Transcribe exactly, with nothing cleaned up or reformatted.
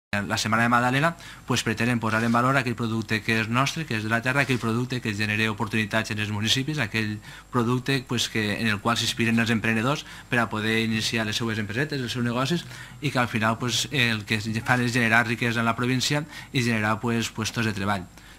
La Setmana de Magdalena pues, pretenen posar en valor aquell producte que és nostre, que és de la terra, aquell producte que genera oportunitats en els municipis, aquell producte pues, que, en el qual s'inspiren els emprenedors per a poder iniciar les seues empresetes, els seus negocis, i que al final pues, el que fan és generar riquesa en la província i generar pues, puestos de treball.